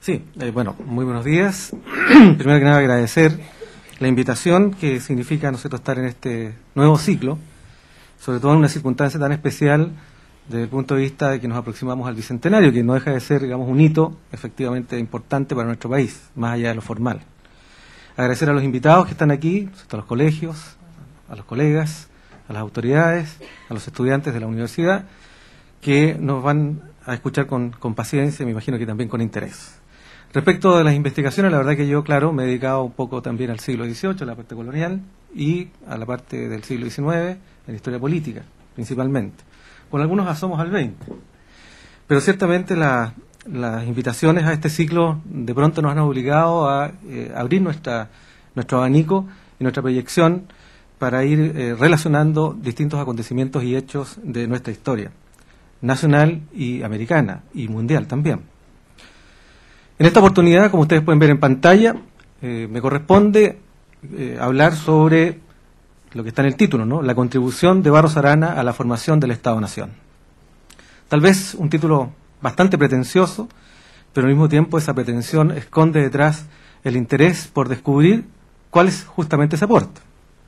Sí, bueno, muy buenos días. Primero que nada agradecer la invitación que significa nosotros estar en este nuevo ciclo, sobre todo en una circunstancia tan especial desde el punto de vista de que nos aproximamos al Bicentenario, que no deja de ser, digamos, un hito efectivamente importante para nuestro país, más allá de lo formal. Agradecer a los invitados que están aquí, a los colegios, a los colegas, a las autoridades, a los estudiantes de la universidad, que nos van a escuchar con paciencia y me imagino que también con interés. Respecto de las investigaciones, la verdad que yo, claro, me he dedicado un poco también al siglo XVIII, a la parte colonial, y a la parte del siglo XIX, en la historia política, principalmente, con algunos asomos al XX. Pero ciertamente las invitaciones a este ciclo de pronto nos han obligado a abrir nuestro abanico y nuestra proyección para ir relacionando distintos acontecimientos y hechos de nuestra historia, nacional y americana, y mundial también. En esta oportunidad, como ustedes pueden ver en pantalla, me corresponde hablar sobre lo que está en el título, ¿no? La contribución de Barros Arana a la formación del Estado-Nación. Tal vez un título bastante pretencioso, pero al mismo tiempo esa pretensión esconde detrás el interés por descubrir cuál es justamente ese aporte.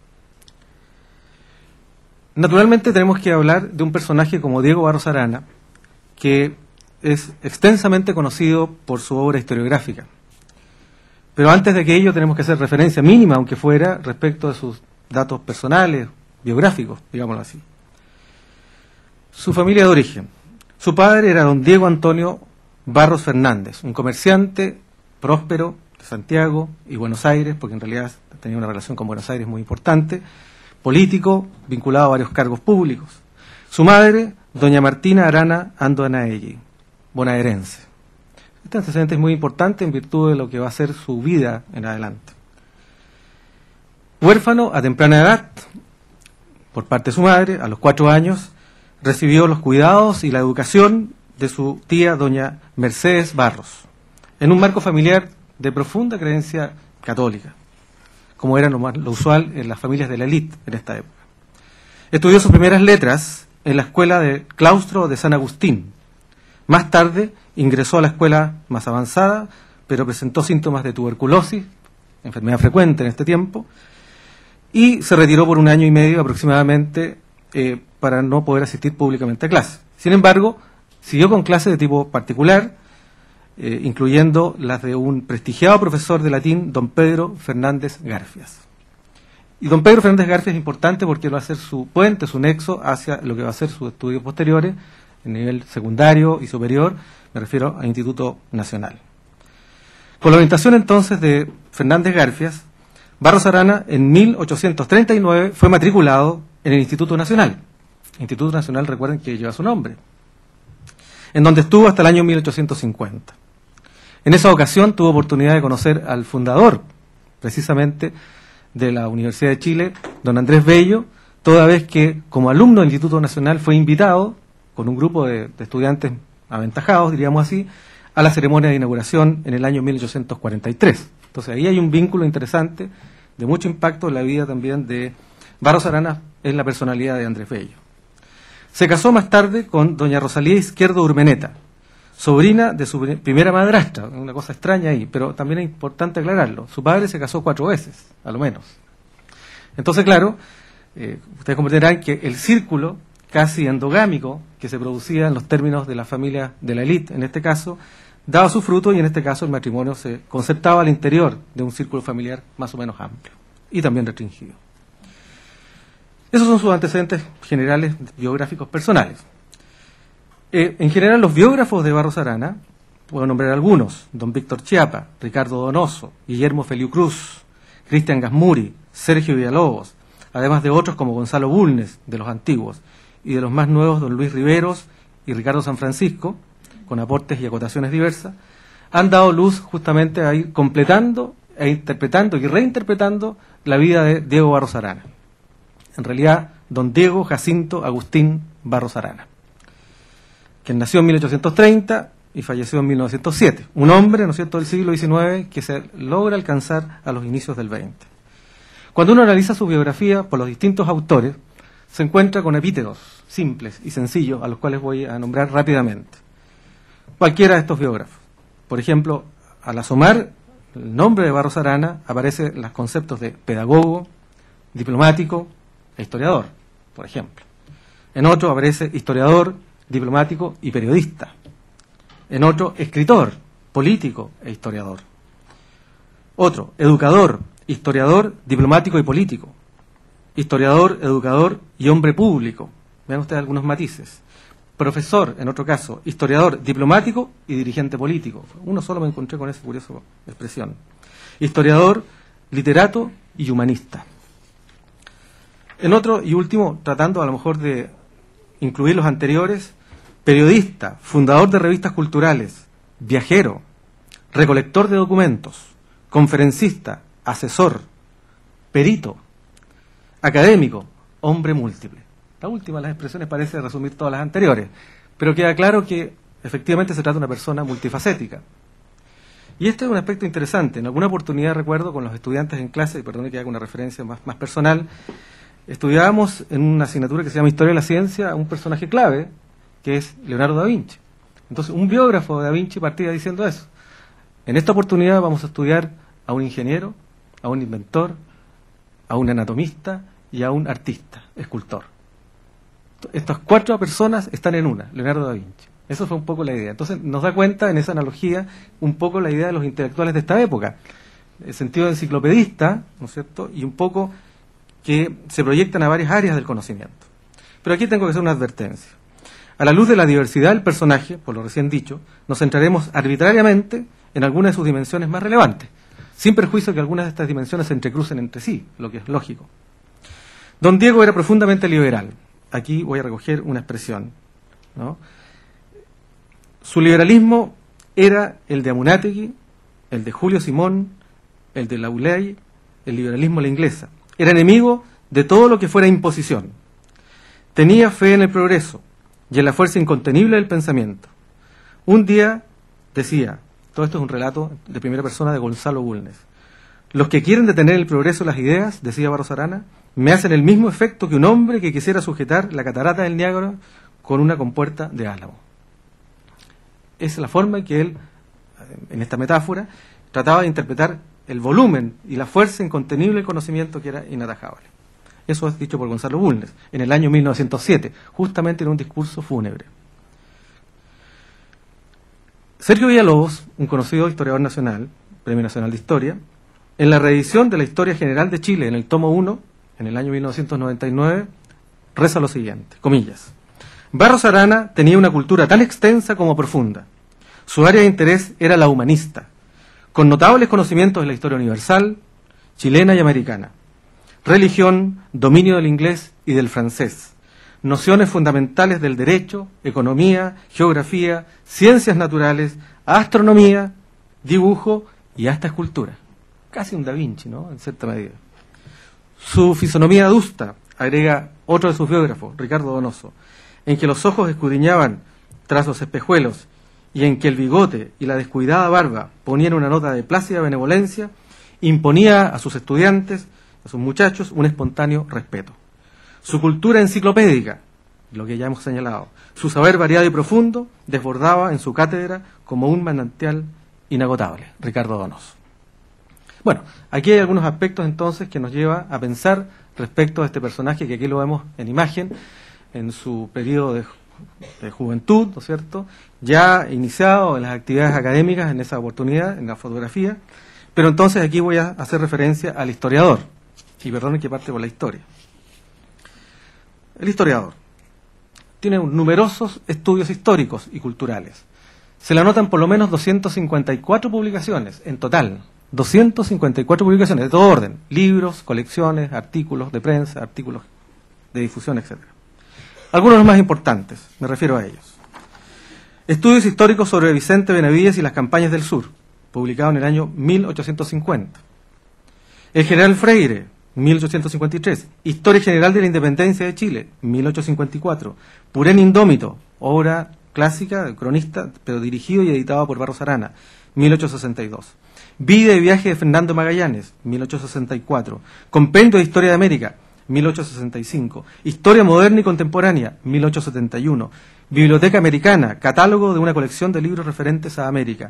Naturalmente tenemos que hablar de un personaje como Diego Barros Arana, que es extensamente conocido por su obra historiográfica. Pero antes de aquello tenemos que hacer referencia mínima, aunque fuera, respecto de sus datos personales, biográficos, digámoslo así. Su familia de origen. Su padre era don Diego Antonio Barros Fernández, un comerciante próspero de Santiago y Buenos Aires, porque en realidad tenía una relación con Buenos Aires muy importante, político, vinculado a varios cargos públicos. Su madre, doña Martina Arana Andonaegui, bonaerense. Este antecedente es muy importante en virtud de lo que va a ser su vida en adelante. Huérfano a temprana edad, por parte de su madre, a los 4 años, recibió los cuidados y la educación de su tía doña Mercedes Barros, en un marco familiar de profunda creencia católica, como era lo usual en las familias de la élite en esta época. Estudió sus primeras letras en la escuela del claustro de San Agustín. Más tarde ingresó a la escuela más avanzada, pero presentó síntomas de tuberculosis, enfermedad frecuente en este tiempo, y se retiró por 1 año y medio aproximadamente para no poder asistir públicamente a clases. Sin embargo, siguió con clases de tipo particular, incluyendo las de un prestigiado profesor de latín, don Pedro Fernández Garfias. Y don Pedro Fernández Garfias es importante porque va a ser su puente, su nexo hacia lo que va a ser sus estudios posteriores, en nivel secundario y superior, me refiero al Instituto Nacional. Con la orientación entonces de Fernández Garfias, Barros Arana en 1839 fue matriculado en el Instituto Nacional. Instituto Nacional, recuerden que lleva su nombre, en donde estuvo hasta el año 1850. En esa ocasión tuvo oportunidad de conocer al fundador, precisamente, de la Universidad de Chile, don Andrés Bello, toda vez que como alumno del Instituto Nacional fue invitado con un grupo de estudiantes aventajados, diríamos así, a la ceremonia de inauguración en el año 1843. Entonces ahí hay un vínculo interesante, de mucho impacto en la vida también de Barros Arana en la personalidad de Andrés Bello. Se casó más tarde con doña Rosalía Izquierdo Urmeneta, sobrina de su primera madrastra, una cosa extraña ahí, pero también es importante aclararlo. Su padre se casó 4 veces, a lo menos. Entonces, claro, ustedes comprenderán que el círculo casi endogámico que se producía en los términos de la familia de la élite, en este caso, daba su fruto y en este caso el matrimonio se concertaba al interior de un círculo familiar más o menos amplio y también restringido. Esos son sus antecedentes generales biográficos personales. En general, los biógrafos de Barros Arana, puedo nombrar algunos: don Víctor Chiapa, Ricardo Donoso, Guillermo Feliu Cruz, Cristian Gasmuri, Sergio Villalobos, además de otros como Gonzalo Bulnes, de los antiguos, y de los más nuevos, don Luis Riveros y Ricardo San Francisco, con aportes y acotaciones diversas, han dado luz justamente a ir completando e interpretando y reinterpretando la vida de Diego Barros Arana. En realidad, don Diego Jacinto Agustín Barros Arana, quien nació en 1830 y falleció en 1907. Un hombre, ¿no es cierto?, del siglo XIX que se logra alcanzar a los inicios del XX. Cuando uno analiza su biografía por los distintos autores, se encuentra con epítetos simples y sencillos, a los cuales voy a nombrar rápidamente. Cualquiera de estos biógrafos. Por ejemplo, al asomar el nombre de Barros Arana, aparecen los conceptos de pedagogo, diplomático e historiador, por ejemplo. En otro aparece historiador, diplomático y periodista. En otro, escritor, político e historiador. Otro, educador, historiador, diplomático y político. Historiador, educador y hombre público. Vean ustedes algunos matices. Profesor, en otro caso, historiador, diplomático y dirigente político. Uno solo me encontré con esa curiosa expresión. Historiador, literato y humanista. En otro y último, tratando a lo mejor de incluir los anteriores, periodista, fundador de revistas culturales, viajero, recolector de documentos, conferencista, asesor, perito, académico, hombre múltiple. La última de las expresiones parece resumir todas las anteriores, pero queda claro que efectivamente se trata de una persona multifacética. Y este es un aspecto interesante. En alguna oportunidad recuerdo con los estudiantes en clase, y perdone que haga una referencia más personal, estudiábamos en una asignatura que se llama Historia de la Ciencia a un personaje clave, que es Leonardo da Vinci. Entonces, un biógrafo de da Vinci partía diciendo eso. En esta oportunidad vamos a estudiar a un ingeniero, a un inventor, a un anatomista y a un artista, escultor. Estas 4 personas están en una, Leonardo da Vinci. Eso fue un poco la idea. Entonces nos da cuenta en esa analogía un poco la idea de los intelectuales de esta época. El sentido de enciclopedista, ¿no es cierto? Y un poco que se proyectan a varias áreas del conocimiento. Pero aquí tengo que hacer una advertencia. A la luz de la diversidad del personaje, por lo recién dicho, nos centraremos arbitrariamente en algunas de sus dimensiones más relevantes, sin perjuicio que algunas de estas dimensiones se entrecrucen entre sí, lo que es lógico. Don Diego era profundamente liberal. Aquí voy a recoger una expresión, ¿no? Su liberalismo era el de Amunátegui, el de Julio Simón, el de Laulay, el liberalismo a la inglesa. Era enemigo de todo lo que fuera imposición. Tenía fe en el progreso y en la fuerza incontenible del pensamiento. Un día decía, todo esto es un relato de primera persona de Gonzalo Bulnes, los que quieren detener el progreso de las ideas, decía Barros Arana, me hacen el mismo efecto que un hombre que quisiera sujetar la catarata del Niágara con una compuerta de álamo. Es la forma en que él, en esta metáfora, trataba de interpretar el volumen y la fuerza incontenible del conocimiento que era inatajable. Eso es dicho por Gonzalo Bulnes, en el año 1907, justamente en un discurso fúnebre. Sergio Villalobos, un conocido historiador nacional, Premio Nacional de Historia, en la reedición de la Historia General de Chile, en el tomo 1, en el año 1999, reza lo siguiente, comillas. Barros Arana tenía una cultura tan extensa como profunda. Su área de interés era la humanista, con notables conocimientos de la historia universal, chilena y americana, religión, dominio del inglés y del francés, nociones fundamentales del derecho, economía, geografía, ciencias naturales, astronomía, dibujo y hasta escultura. Casi un Da Vinci, ¿no? En cierta medida. Su fisonomía adusta, agrega otro de sus biógrafos, Ricardo Donoso, en que los ojos escudriñaban tras los espejuelos y en que el bigote y la descuidada barba ponían una nota de plácida benevolencia, imponía a sus estudiantes, a sus muchachos, un espontáneo respeto. Su cultura enciclopédica, lo que ya hemos señalado, su saber variado y profundo, desbordaba en su cátedra como un manantial inagotable. Ricardo Donoso. Bueno, aquí hay algunos aspectos entonces que nos lleva a pensar respecto a este personaje que aquí lo vemos en imagen, en su periodo de juventud, ¿no es cierto?, ya iniciado en las actividades académicas en esa oportunidad, en la fotografía, pero entonces aquí voy a hacer referencia al historiador, y perdonen que parte por la historia. El historiador tiene numerosos estudios históricos y culturales. Se le anotan por lo menos 254 publicaciones en total, 254 publicaciones de todo orden, libros, colecciones, artículos de prensa, artículos de difusión, etc. Algunos de los más importantes, me refiero a ellos. Estudios históricos sobre Vicente Benavides y las campañas del sur, publicado en el año 1850. El general Freire, 1853. Historia General de la Independencia de Chile, 1854. Purén Indómito, obra clásica, cronista, pero dirigido y editado por Barros Arana, 1862. Vida y viaje de Fernando Magallanes, 1864. Compendio de Historia de América, 1865. Historia moderna y contemporánea, 1871. Biblioteca Americana, catálogo de una colección de libros referentes a América,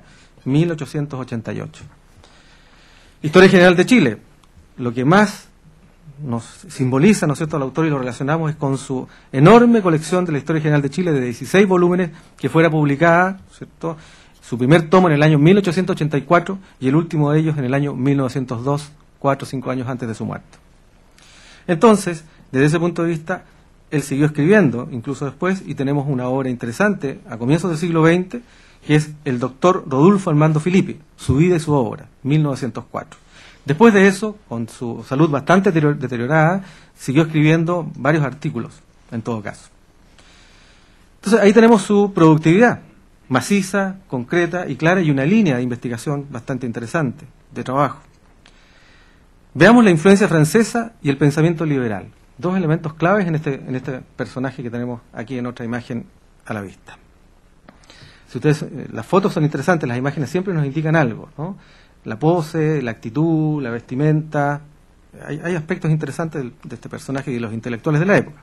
1888. Historia General de Chile. Lo que más nos simboliza, ¿no es cierto?, al autor y lo relacionamos es con su enorme colección de la Historia General de Chile de 16 volúmenes que fuera publicada, ¿cierto?, su primer tomo en el año 1884 y el último de ellos en el año 1902, 4 o 5 años antes de su muerte. Entonces, desde ese punto de vista, él siguió escribiendo, incluso después, y tenemos una obra interesante a comienzos del siglo XX, que es el doctor Rodolfo Armando Filippi, su vida y su obra, 1904. Después de eso, con su salud bastante deteriorada, siguió escribiendo varios artículos, en todo caso. Entonces, ahí tenemos su productividad, maciza, concreta y clara, y una línea de investigación bastante interesante, de trabajo. Veamos la influencia francesa y el pensamiento liberal, dos elementos claves en este personaje que tenemos aquí en otra imagen a la vista. Si ustedes, las fotos son interesantes, las imágenes siempre nos indican algo, ¿no? La pose, la actitud, la vestimenta, hay aspectos interesantes de este personaje y de los intelectuales de la época.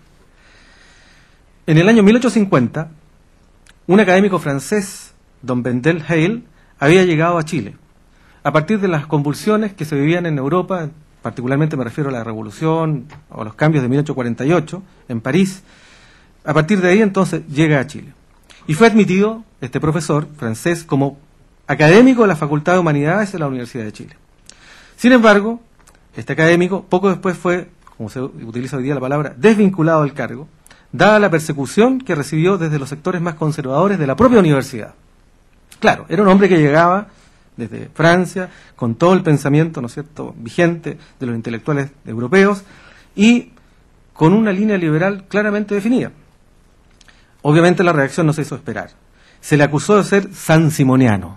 En el año 1850, un académico francés, don Wendell Hale, había llegado a Chile, a partir de las convulsiones que se vivían en Europa, particularmente me refiero a la Revolución o a los cambios de 1848 en París. A partir de ahí entonces llega a Chile. Y fue admitido este profesor francés como académico de la Facultad de Humanidades de la Universidad de Chile. Sin embargo, este académico poco después fue, como se utiliza hoy día la palabra, desvinculado del cargo, dada la persecución que recibió desde los sectores más conservadores de la propia universidad. Claro, era un hombre que llegaba desde Francia, con todo el pensamiento, ¿no es cierto?, vigente de los intelectuales europeos y con una línea liberal claramente definida. Obviamente la reacción no se hizo esperar. Se le acusó de ser sansimoniano.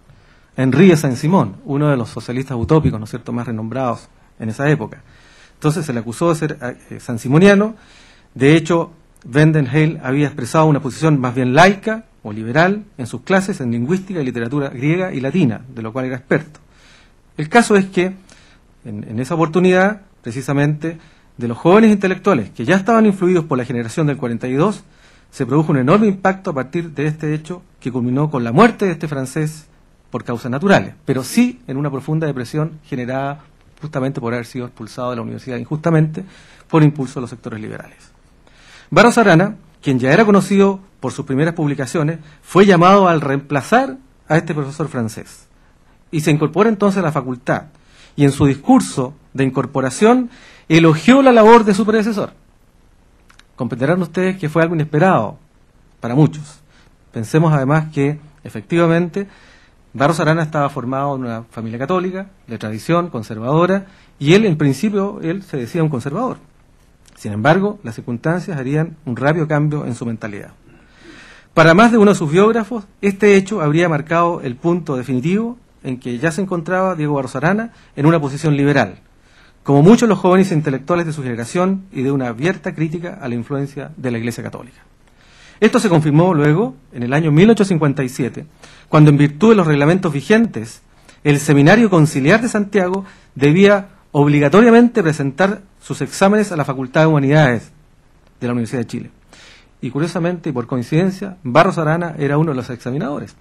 Henri Saint-Simon, uno de los socialistas utópicos, ¿no es cierto?, más renombrados en esa época. Entonces se le acusó de ser sansimoniano. De hecho, Wendell Hale había expresado una posición más bien laica o liberal en sus clases en lingüística y literatura griega y latina, de lo cual era experto. El caso es que, en esa oportunidad, precisamente, de los jóvenes intelectuales que ya estaban influidos por la generación del 42, se produjo un enorme impacto a partir de este hecho que culminó con la muerte de este francés por causas naturales, pero sí en una profunda depresión generada justamente por haber sido expulsado de la universidad injustamente por impulso de los sectores liberales. Barros Arana, quien ya era conocido por sus primeras publicaciones, fue llamado al reemplazar a este profesor francés y se incorpora entonces a la facultad, y en su discurso de incorporación elogió la labor de su predecesor. Comprenderán ustedes que fue algo inesperado para muchos. Pensemos además que efectivamente Barros Arana estaba formado en una familia católica, de tradición conservadora, y él en principio se decía un conservador. Sin embargo, las circunstancias harían un rápido cambio en su mentalidad. Para más de uno de sus biógrafos, este hecho habría marcado el punto definitivo en que ya se encontraba Diego Barros Arana en una posición liberal, como muchos los jóvenes intelectuales de su generación, y de una abierta crítica a la influencia de la Iglesia Católica. Esto se confirmó luego, en el año 1857, cuando en virtud de los reglamentos vigentes, el Seminario Conciliar de Santiago debía obligatoriamente presentar sus exámenes a la Facultad de Humanidades de la Universidad de Chile. Y curiosamente, y por coincidencia, Barros Arana era uno de los examinadores.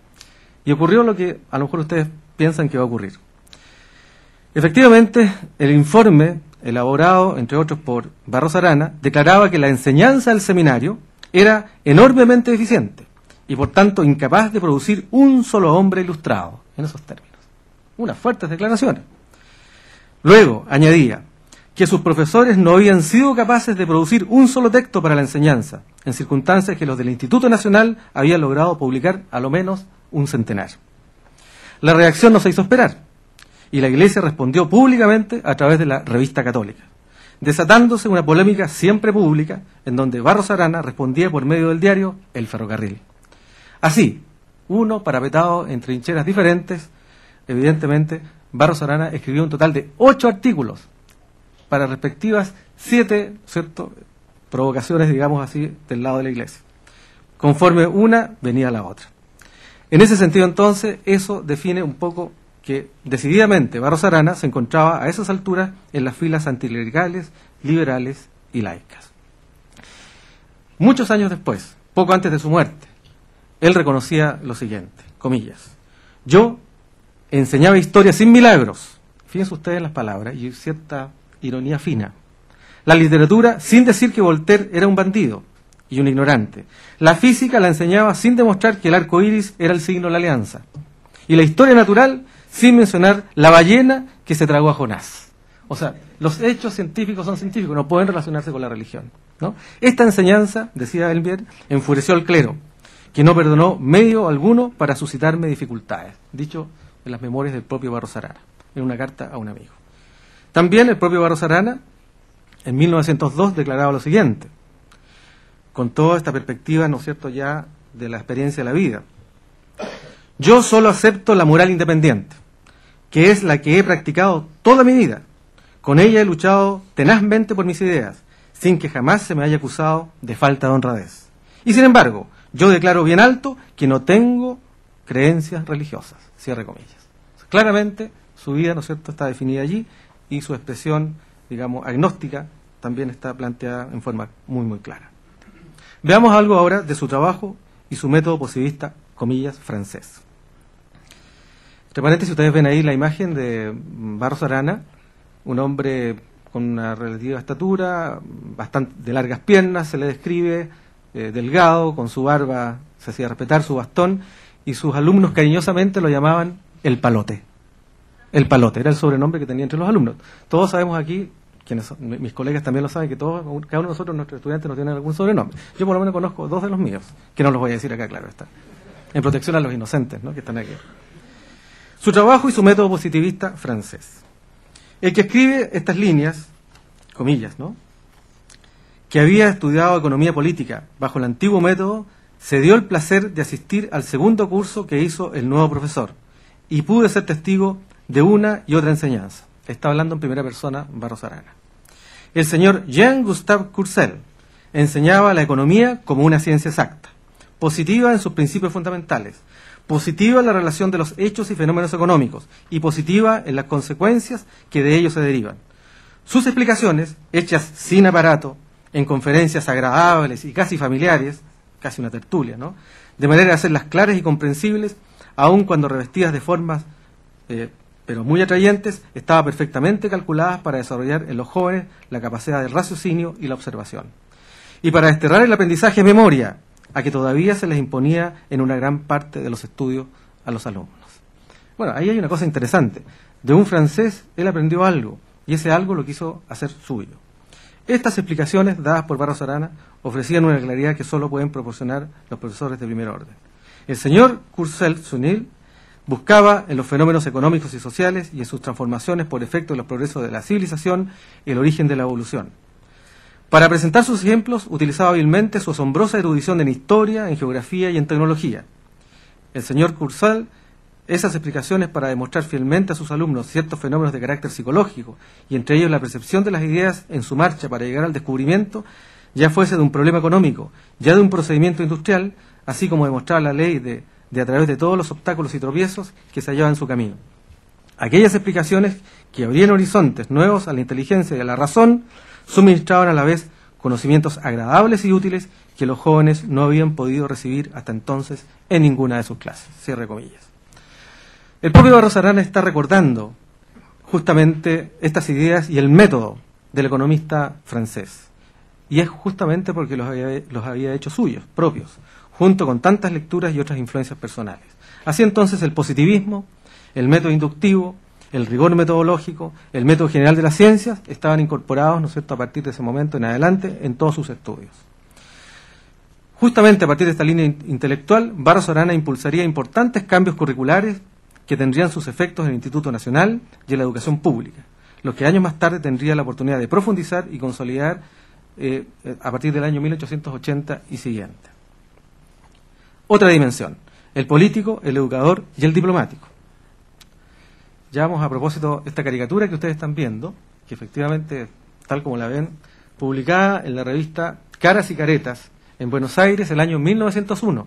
Y ocurrió lo que a lo mejor ustedes piensan que va a ocurrir. Efectivamente, el informe, elaborado, entre otros, por Barros Arana, declaraba que la enseñanza del seminario era enormemente deficiente y, por tanto, incapaz de producir un solo hombre ilustrado, en esos términos. Unas fuertes declaraciones. Luego, añadía que sus profesores no habían sido capaces de producir un solo texto para la enseñanza, en circunstancias que los del Instituto Nacional habían logrado publicar a lo menos un centenar. La reacción no se hizo esperar, y la Iglesia respondió públicamente a través de la Revista Católica, desatándose una polémica siempre pública, en donde Barros Arana respondía por medio del diario El Ferrocarril. Así, uno parapetado en trincheras diferentes, evidentemente, Barros Arana escribió un total de 8 artículos para respectivas 7, ¿cierto?, provocaciones, digamos así, del lado de la Iglesia. Conforme una, venía la otra. En ese sentido, entonces, eso define un poco que decididamente Barros Arana se encontraba a esas alturas en las filas anticlericales, liberales y laicas. Muchos años después, poco antes de su muerte, él reconocía lo siguiente, comillas: Yo enseñaba historia sin milagros. Fíjense ustedes en las palabras y cierta ironía fina. La literatura sin decir que Voltaire era un bandido y un ignorante. La física la enseñaba sin demostrar que el arco iris era el signo de la alianza. Y la historia natural sin mencionar la ballena que se tragó a Jonás. O sea, los hechos científicos son científicos, no pueden relacionarse con la religión, ¿no? Esta enseñanza, decía Elvier, enfureció al clero, que no perdonó medio alguno para suscitarme dificultades, dicho en las memorias del propio Barros Arana, en una carta a un amigo. También el propio Barros Arana, en 1902, declaraba lo siguiente, con toda esta perspectiva, ¿no es cierto?, ya de la experiencia de la vida. Yo solo acepto la moral independiente, que es la que he practicado toda mi vida. Con ella he luchado tenazmente por mis ideas, sin que jamás se me haya acusado de falta de honradez. Y sin embargo, yo declaro bien alto que no tengo creencias religiosas, cierre comillas. Claramente, su vida, ¿no es cierto?, está definida allí y su expresión, digamos, agnóstica también está planteada en forma muy, muy clara. Veamos algo ahora de su trabajo y su método positivista, comillas, francés. Entre paréntesis, ustedes ven ahí la imagen de Barros Arana, un hombre con una relativa estatura, bastante de largas piernas, se le describe, delgado, con su barba, se hacía respetar su bastón, y sus alumnos cariñosamente lo llamaban el Palote. El Palote era el sobrenombre que tenía entre los alumnos. Todos sabemos aquí, mis colegas también lo saben, que todos, cada uno de nosotros, nuestros estudiantes, nos tienen algún sobrenombre. Yo por lo menos conozco 2 de los míos, que no los voy a decir acá, claro está. En protección a los inocentes, ¿no?, que están aquí. Su trabajo y su método positivista francés. El que escribe estas líneas, comillas, ¿no?, que había estudiado economía política bajo el antiguo método, se dio el placer de asistir al segundo curso que hizo el nuevo profesor y pude ser testigo de una y otra enseñanza. Está hablando en primera persona Barros Arana. El señor Jean-Gustave Courcelles enseñaba la economía como una ciencia exacta, positiva en sus principios fundamentales, positiva en la relación de los hechos y fenómenos económicos y positiva en las consecuencias que de ellos se derivan. Sus explicaciones, hechas sin aparato, en conferencias agradables y casi familiares, casi una tertulia, ¿no?, de manera de hacerlas claras y comprensibles, aun cuando revestidas de formas pero muy atrayentes, estaban perfectamente calculadas para desarrollar en los jóvenes la capacidad del raciocinio y la observación. Y para desterrar el aprendizaje de memoria, a que todavía se les imponía en una gran parte de los estudios a los alumnos. Bueno, ahí hay una cosa interesante. De un francés, él aprendió algo, y ese algo lo quiso hacer suyo. Estas explicaciones, dadas por Barros Arana, ofrecían una claridad que solo pueden proporcionar los profesores de primer orden. El señor Courcelles-Sunil buscaba en los fenómenos económicos y sociales y en sus transformaciones por efecto de los progresos de la civilización el origen de la evolución. Para presentar sus ejemplos, utilizaba hábilmente su asombrosa erudición en historia, en geografía y en tecnología. El señor Courcelles, esas explicaciones para demostrar fielmente a sus alumnos ciertos fenómenos de carácter psicológico, y entre ellos la percepción de las ideas en su marcha para llegar al descubrimiento, ya fuese de un problema económico, ya de un procedimiento industrial, así como demostrar la ley de a través de todos los obstáculos y tropiezos que se hallaban en su camino. Aquellas explicaciones que abrían horizontes nuevos a la inteligencia y a la razón, suministraban a la vez conocimientos agradables y útiles que los jóvenes no habían podido recibir hasta entonces en ninguna de sus clases. Cierre comillas. El propio Barros Arana está recordando justamente estas ideas y el método del economista francés. Y es justamente porque los había hecho suyos, propios, junto con tantas lecturas y otras influencias personales. Así entonces el positivismo, el método inductivo, el rigor metodológico, el método general de las ciencias estaban incorporados, ¿no es cierto?, a partir de ese momento en adelante en todos sus estudios. Justamente a partir de esta línea intelectual, Barros Arana impulsaría importantes cambios curriculares que tendrían sus efectos en el Instituto Nacional y en la educación pública, los que años más tarde tendría la oportunidad de profundizar y consolidar a partir del año 1880 y siguiente. Otra dimensión, el político, el educador y el diplomático. Ya vamos a propósito esta caricatura que ustedes están viendo, que efectivamente, tal como la ven, publicada en la revista Caras y Caretas, en Buenos Aires, el año 1901.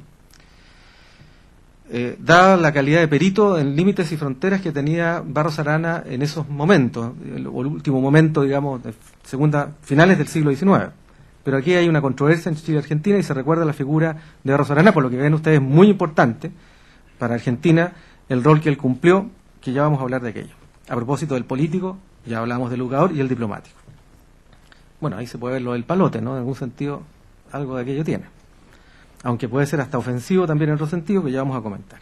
Dada la calidad de perito en límites y fronteras que tenía Barros Arana en esos momentos, el último momento, digamos, de finales del siglo XIX. Pero aquí hay una controversia en Chile y Argentina y se recuerda la figura de Barros Arana, por lo que ven ustedes muy importante para Argentina, el rol que él cumplió, que ya vamos a hablar de aquello. A propósito del político, ya hablamos del educador y el diplomático. Bueno, ahí se puede ver lo del palote, ¿no? En algún sentido, algo de aquello tiene. Aunque puede ser hasta ofensivo también en otro sentido, que ya vamos a comentar.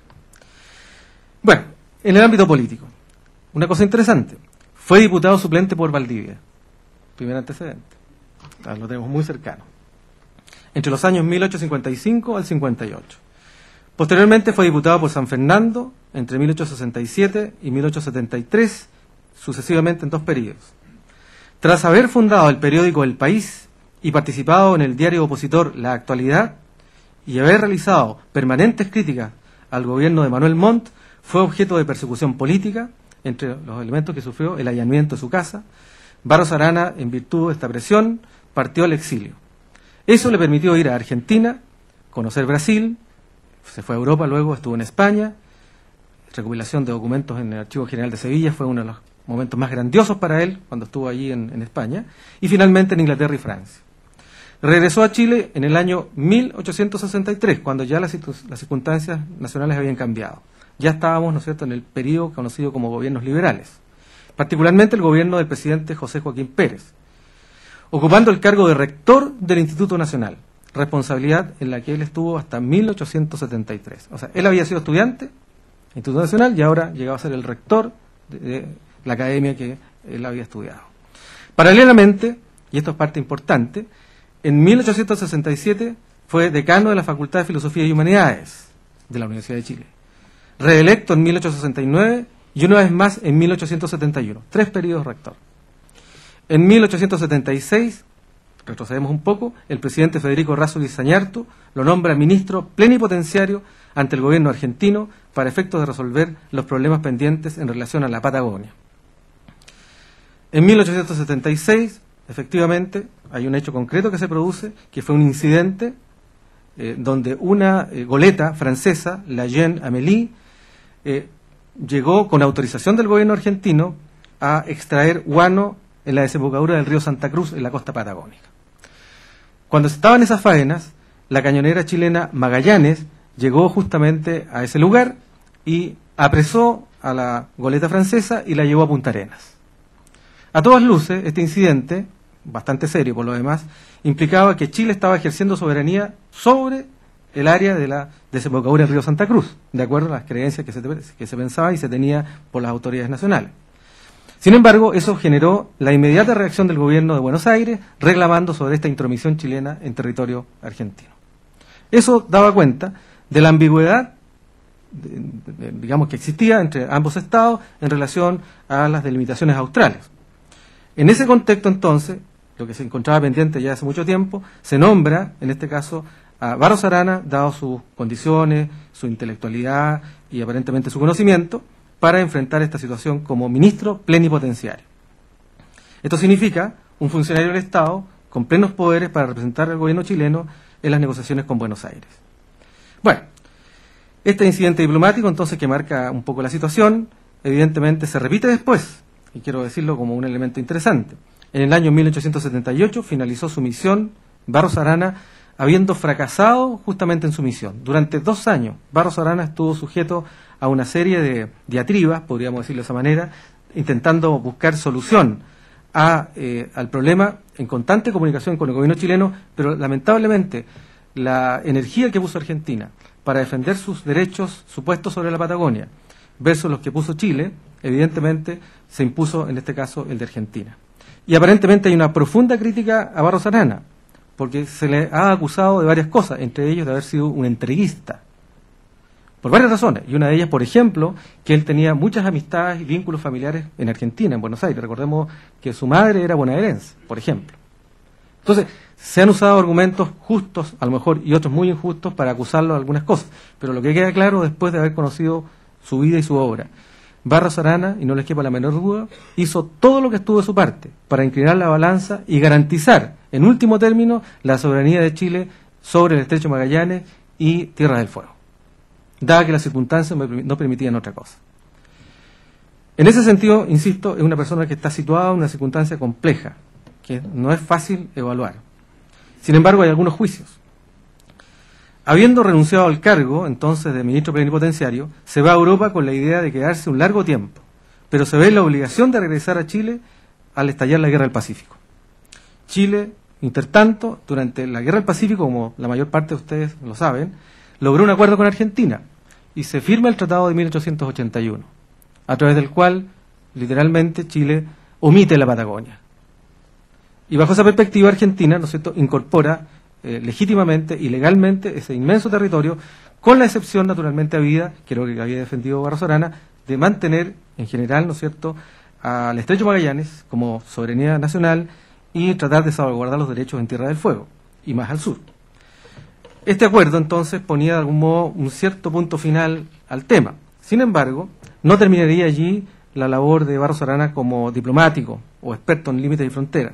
Bueno, en el ámbito político, una cosa interesante. Fue diputado suplente por Valdivia. Primer antecedente. Lo tenemos muy cercano. Entre los años 1855 al 58. Posteriormente fue diputado por San Fernando entre 1867 y 1873, sucesivamente en 2 periodos. Tras haber fundado el periódico El País y participado en el diario opositor La Actualidad y haber realizado permanentes críticas al gobierno de Manuel Montt, fue objeto de persecución política. Entre los elementos que sufrió, el allanamiento de su casa. Barros Arana, en virtud de esta presión, partió al exilio. Eso le permitió ir a Argentina, conocer Brasil, se fue a Europa, luego estuvo en España. Recopilación de documentos en el Archivo General de Sevilla fue uno de los momentos más grandiosos para él cuando estuvo allí en España. Y finalmente en Inglaterra y Francia. Regresó a Chile en el año 1863, cuando ya las circunstancias nacionales habían cambiado. Ya estábamos, ¿no es cierto?, en el periodo conocido como gobiernos liberales, particularmente el gobierno del presidente José Joaquín Pérez, ocupando el cargo de rector del Instituto Nacional, responsabilidad en la que él estuvo hasta 1873. O sea, él había sido estudiante del Instituto Nacional y ahora llegaba a ser el rector de la academia que él había estudiado. Paralelamente, y esto es parte importante, en 1867 fue decano de la Facultad de Filosofía y Humanidades de la Universidad de Chile. Reelecto en 1869 y una vez más en 1871. 3 periodos rector. En 1876, retrocedemos un poco, el presidente Federico Errázuriz Zañartu lo nombra ministro plenipotenciario ante el gobierno argentino para efectos de resolver los problemas pendientes en relación a la Patagonia. En 1876, efectivamente, hay un hecho concreto que se produce, que fue un incidente donde una goleta francesa, la Jeanne Amélie, llegó con autorización del gobierno argentino a extraer guano en la desembocadura del río Santa Cruz en la costa patagónica. Cuando estaban esas faenas, la cañonera chilena Magallanes llegó justamente a ese lugar y apresó a la goleta francesa y la llevó a Punta Arenas. A todas luces, este incidente, bastante serio por lo demás, implicaba que Chile estaba ejerciendo soberanía sobre el área de la desembocadura del río Santa Cruz, de acuerdo a las creencias que se pensaba y se tenía por las autoridades nacionales. Sin embargo, eso generó la inmediata reacción del gobierno de Buenos Aires, reclamando sobre esta intromisión chilena en territorio argentino. Eso daba cuenta de la ambigüedad, digamos, que existía entre ambos estados en relación a las delimitaciones australes. En ese contexto, entonces, lo que se encontraba pendiente ya hace mucho tiempo, se nombra, en este caso, a Barros Arana, dado sus condiciones, su intelectualidad y aparentemente su conocimiento, para enfrentar esta situación como ministro plenipotenciario. Esto significa un funcionario del Estado con plenos poderes para representar al gobierno chileno en las negociaciones con Buenos Aires. Bueno, este incidente diplomático, entonces, que marca un poco la situación, evidentemente se repite después, y quiero decirlo como un elemento interesante. En el año 1878 finalizó su misión Barros Arana, habiendo fracasado justamente en su misión. Durante 2 años, Barros Arana estuvo sujeto a una serie de diatribas, podríamos decirlo de esa manera, intentando buscar solución al problema en constante comunicación con el gobierno chileno, pero lamentablemente la energía que puso Argentina para defender sus derechos supuestos sobre la Patagonia versus los que puso Chile, evidentemente se impuso en este caso el de Argentina. Y aparentemente hay una profunda crítica a Barros Arana, porque se le ha acusado de varias cosas, entre ellos de haber sido un entreguista, por varias razones, y una de ellas, por ejemplo, que él tenía muchas amistades y vínculos familiares en Argentina, en Buenos Aires. Recordemos que su madre era bonaerense, por ejemplo. Entonces, se han usado argumentos justos, a lo mejor, y otros muy injustos, para acusarlo de algunas cosas, pero lo que queda claro después de haber conocido su vida y su obra, Barros Arana, y no les quepa la menor duda, hizo todo lo que estuvo de su parte para inclinar la balanza y garantizar, en último término, la soberanía de Chile sobre el Estrecho de Magallanes y Tierra del Fuego, dada que las circunstancias no permitían otra cosa. En ese sentido, insisto, es una persona que está situada en una circunstancia compleja, que no es fácil evaluar. Sin embargo, hay algunos juicios. Habiendo renunciado al cargo, entonces, de ministro plenipotenciario, se va a Europa con la idea de quedarse un largo tiempo, pero se ve en la obligación de regresar a Chile al estallar la Guerra del Pacífico. Chile, intertanto, durante la Guerra del Pacífico, como la mayor parte de ustedes lo saben, logró un acuerdo con Argentina y se firma el Tratado de 1881, a través del cual, literalmente, Chile omite la Patagonia. Y bajo esa perspectiva, Argentina, ¿no es cierto?, incorpora legítimamente y legalmente ese inmenso territorio, con la excepción, naturalmente, habida, creo que había defendido Barros Arana, de mantener, en general, ¿no es cierto?, al Estrecho Magallanes como soberanía nacional y tratar de salvaguardar los derechos en Tierra del Fuego, y más al sur. Este acuerdo, entonces, ponía de algún modo un cierto punto final al tema. Sin embargo, no terminaría allí la labor de Barros Arana como diplomático o experto en límites y fronteras.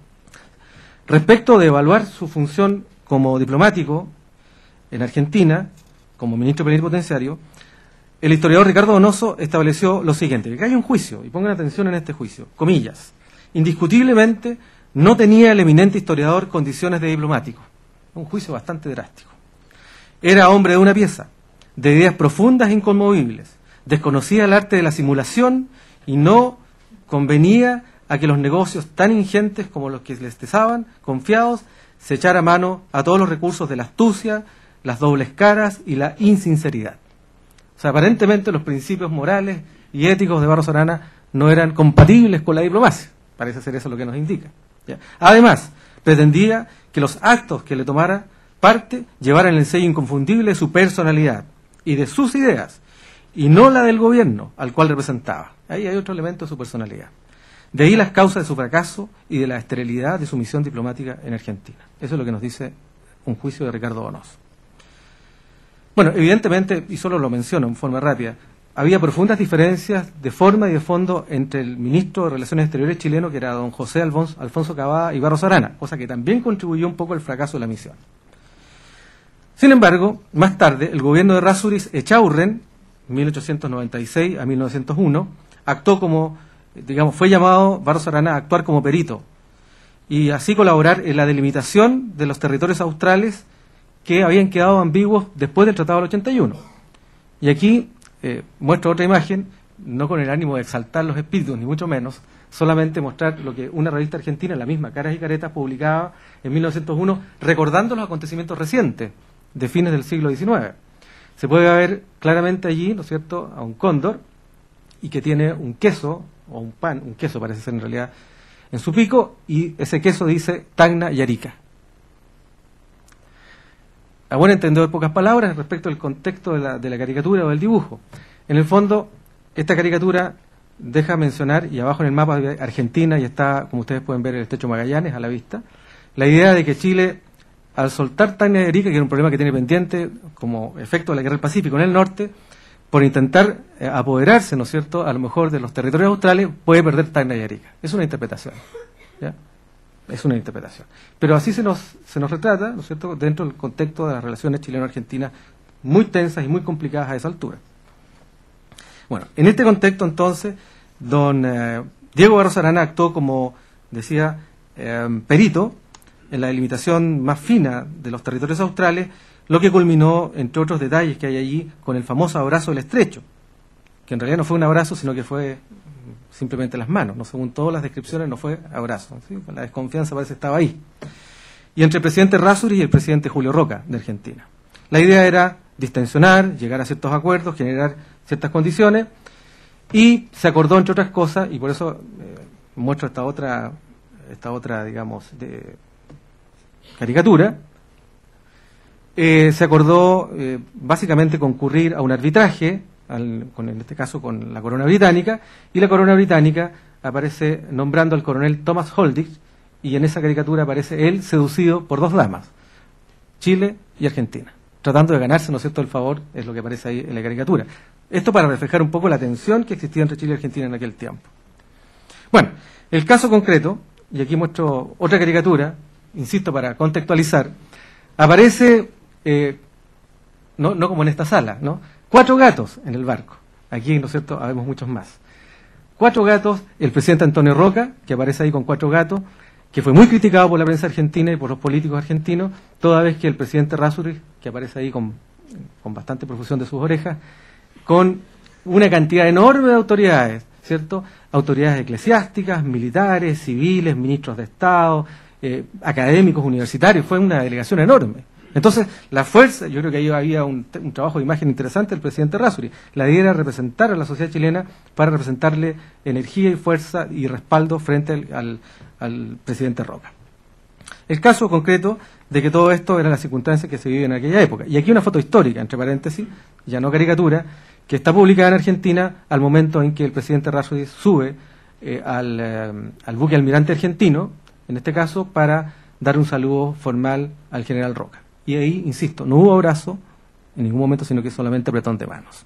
Respecto de evaluar su función como diplomático en Argentina, como ministro plenipotenciario, el historiador Ricardo Donoso estableció lo siguiente, que hay un juicio, y pongan atención en este juicio, comillas, indiscutiblemente no tenía el eminente historiador condiciones de diplomático, un juicio bastante drástico. Era hombre de una pieza, de ideas profundas e inconmovibles, desconocía el arte de la simulación y no convenía a que los negocios tan ingentes como los que les cesaban, confiados, se echara mano a todos los recursos de la astucia, las dobles caras y la insinceridad. O sea, aparentemente los principios morales y éticos de Barros Arana no eran compatibles con la diplomacia. Parece ser eso lo que nos indica. ¿Ya? Además, pretendía que los actos que le tomara parte llevaran el sello inconfundible de su personalidad y de sus ideas, y no la del gobierno al cual representaba. Ahí hay otro elemento de su personalidad. De ahí las causas de su fracaso y de la esterilidad de su misión diplomática en Argentina. Eso es lo que nos dice un juicio de Ricardo Donoso. Bueno, evidentemente, y solo lo menciono en forma rápida, había profundas diferencias de forma y de fondo entre el ministro de Relaciones Exteriores chileno, que era don José Alfonso Cavada, y Barros Arana, cosa que también contribuyó un poco al fracaso de la misión. Sin embargo, más tarde, el gobierno de Errázuriz Echaurren, 1896 a 1901, actuó como, digamos, fue llamado Barros Arana a actuar como perito y así colaborar en la delimitación de los territorios australes que habían quedado ambiguos después del Tratado del 81. Y aquí muestro otra imagen, no con el ánimo de exaltar los espíritus, ni mucho menos, solamente mostrar lo que una revista argentina, la misma Caras y Caretas, publicaba en 1901, recordando los acontecimientos recientes de fines del siglo XIX. Se puede ver claramente allí, ¿no es cierto?, a un cóndor, y que tiene un queso, o un pan, un queso parece ser en realidad, en su pico, y ese queso dice Tacna y Arica. A buen entendedor, pocas palabras respecto al contexto de la caricatura o del dibujo. En el fondo, esta caricatura deja mencionar, y abajo en el mapa de Argentina, y está, como ustedes pueden ver, el Estrecho Magallanes a la vista, la idea de que Chile, al soltar Tacna y Arica, que era un problema que tiene pendiente como efecto de la Guerra del Pacífico en el norte, por intentar apoderarse, ¿no es cierto?, a lo mejor de los territorios australes, puede perder Tacna y Arica. Es una interpretación, ¿ya? Es una interpretación. Pero así se nos retrata, ¿no es cierto?, dentro del contexto de las relaciones chileno-argentinas muy tensas y muy complicadas a esa altura. Bueno, en este contexto, entonces, don Diego Barros Arana actuó como, decía, perito en la delimitación más fina de los territorios australes, lo que culminó, entre otros detalles que hay allí, con el famoso abrazo del estrecho, que en realidad no fue un abrazo, sino que fue simplemente las manos, no, según todas las descripciones no fue abrazo, ¿sí? La desconfianza parece que estaba ahí. Y entre el presidente Errázuriz y el presidente Julio Roca, de Argentina. La idea era distensionar, llegar a ciertos acuerdos, generar ciertas condiciones, y se acordó, entre otras cosas, y por eso muestro esta otra, digamos, de caricatura, se acordó básicamente concurrir a un arbitraje, en este caso con la corona británica, y la corona británica aparece nombrando al coronel Thomas Holditch, y en esa caricatura aparece él seducido por dos damas, Chile y Argentina, tratando de ganarse, ¿no es cierto?, el favor, es lo que aparece ahí en la caricatura. Esto para reflejar un poco la tensión que existía entre Chile y Argentina en aquel tiempo. Bueno, el caso concreto, y aquí muestro otra caricatura, insisto, para contextualizar, aparece, no como en esta sala, ¿no?, 4 gatos en el barco. Aquí, ¿no es cierto?, habemos muchos más. 4 gatos, el presidente Antonio Roca, que aparece ahí con 4 gatos, que fue muy criticado por la prensa argentina y por los políticos argentinos, toda vez que el presidente Errázuriz, que aparece ahí con bastante profusión de sus orejas, con una cantidad enorme de autoridades, ¿cierto? Autoridades eclesiásticas, militares, civiles, ministros de Estado, académicos, universitarios, fue una delegación enorme. Entonces, la fuerza, yo creo que ahí había un trabajo de imagen interesante del presidente Errázuriz. La idea era representar a la sociedad chilena para representarle energía y fuerza y respaldo frente al presidente Roca. El caso concreto de que todo esto era la circunstancia que se vive en aquella época. Y aquí una foto histórica, entre paréntesis, ya no caricatura, que está publicada en Argentina al momento en que el presidente Errázuriz sube al buque almirante argentino, en este caso, para dar un saludo formal al general Roca. Y ahí, insisto, no hubo abrazo en ningún momento, sino que solamente apretón de manos.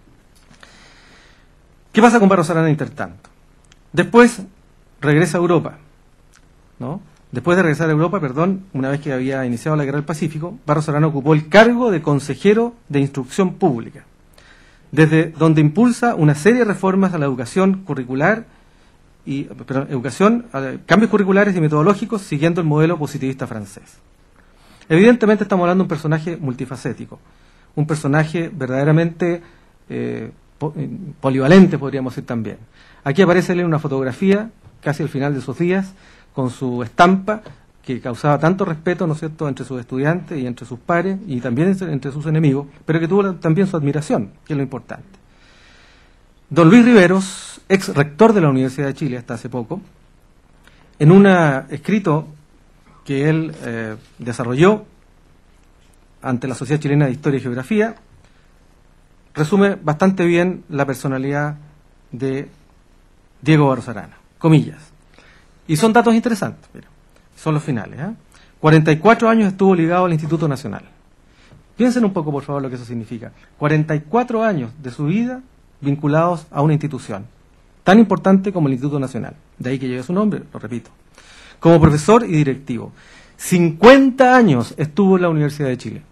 ¿Qué pasa con Barros Arana intertanto? Después regresa a Europa, ¿no? Después de regresar a Europa, una vez que había iniciado la Guerra del Pacífico, Barros Arana ocupó el cargo de consejero de Instrucción Pública, desde donde impulsa una serie de reformas a la educación curricular cambios curriculares y metodológicos siguiendo el modelo positivista francés. Evidentemente estamos hablando de un personaje multifacético, un personaje verdaderamente polivalente, podríamos decir también. Aquí aparece una fotografía, casi al final de sus días, con su estampa, que causaba tanto respeto, ¿no es cierto?, entre sus estudiantes y entre sus pares, y también entre sus enemigos, pero que tuvo también su admiración, que es lo importante. Don Luis Riveros, ex rector de la Universidad de Chile hasta hace poco, en un escrito que él desarrolló ante la Sociedad Chilena de Historia y Geografía, resume bastante bien la personalidad de Diego Barros Arana, comillas. Y son datos interesantes, mira, son los finales. 44 años estuvo ligado al Instituto Nacional. Piensen un poco, por favor, lo que eso significa. 44 años de su vida vinculados a una institución tan importante como el Instituto Nacional. De ahí que lleve su nombre, lo repito. Como profesor y directivo. 50 años estuvo en la Universidad de Chile,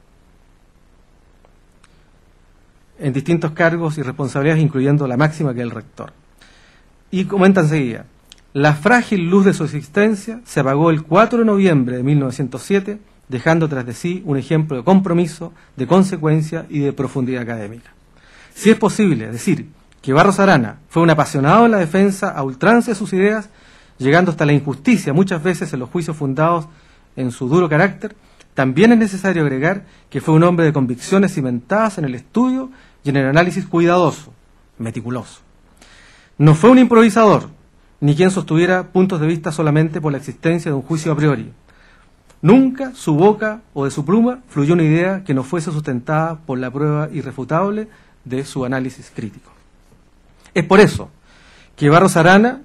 en distintos cargos y responsabilidades, incluyendo la máxima, que es el rector. Y comenta enseguida: la frágil luz de su existencia se apagó el 4 de noviembre de 1907, dejando tras de sí un ejemplo de compromiso, de consecuencia y de profundidad académica. Si es posible decir que Barros Arana fue un apasionado en la defensa a ultranza de sus ideas, llegando hasta la injusticia muchas veces en los juicios fundados en su duro carácter, también es necesario agregar que fue un hombre de convicciones cimentadas en el estudio y en el análisis cuidadoso, meticuloso. No fue un improvisador, ni quien sostuviera puntos de vista solamente por la existencia de un juicio a priori. Nunca su boca o de su pluma fluyó una idea que no fuese sustentada por la prueba irrefutable de su análisis crítico. Es por eso que Barros Arana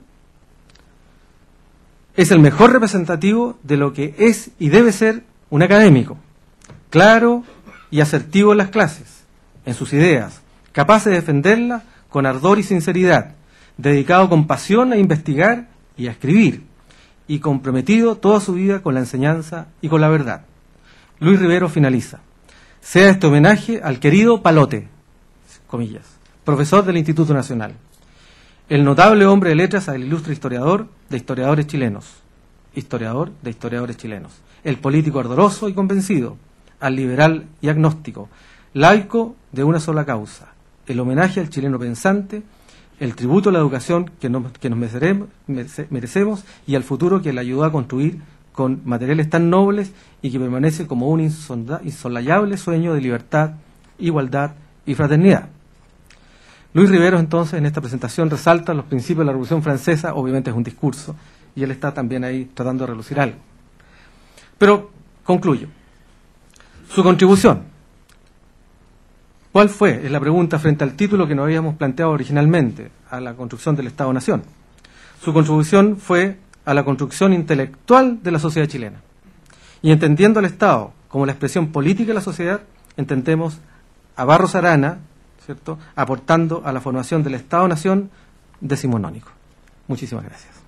es el mejor representativo de lo que es y debe ser un académico, claro y asertivo en las clases, en sus ideas, capaz de defenderlas con ardor y sinceridad, dedicado con pasión a investigar y a escribir, y comprometido toda su vida con la enseñanza y con la verdad. Luis Riveros finaliza: sea este homenaje al querido Palote, comillas, profesor del Instituto Nacional, el notable hombre de letras al ilustre historiador de historiadores chilenos, el político ardoroso y convencido, al liberal y agnóstico, laico de una sola causa, el homenaje al chileno pensante, el tributo a la educación que nos merecemos y al futuro que le ayudó a construir con materiales tan nobles y que permanece como un insolayable sueño de libertad, igualdad y fraternidad. Luis Riveros, entonces, en esta presentación resalta los principios de la Revolución Francesa. Obviamente es un discurso, y él está también ahí tratando de relucir algo. Pero concluyo. Su contribución. ¿Cuál fue? Es la pregunta frente al título que nos habíamos planteado originalmente, a la construcción del Estado-Nación. Su contribución fue a la construcción intelectual de la sociedad chilena. Y entendiendo al Estado como la expresión política de la sociedad, entendemos a Barros Arana, ¿cierto?, aportando a la formación del Estado-Nación decimonónico. Muchísimas gracias.